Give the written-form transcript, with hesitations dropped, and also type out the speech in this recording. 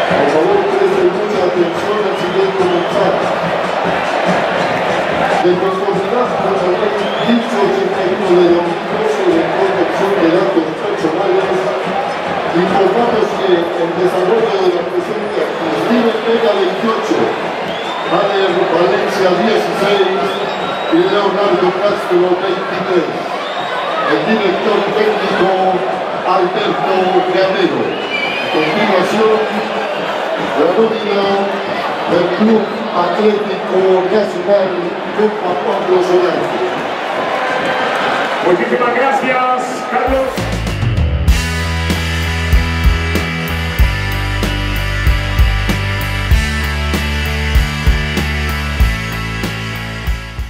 Por favor, presten mucha atención al siguiente mensaje. De conformidad con la ley 1581 de 2012 de protección de datos personales, informamos que en desarrollo de la presente Steven Vega 28, Valer Valencia 16 y Leonardo Castro 23. El director técnico Alberto Gamero. A continuación, la nómina del Club Atlético Nacional con Juan Pablo Solarte. Muchísimas gracias, Carlos.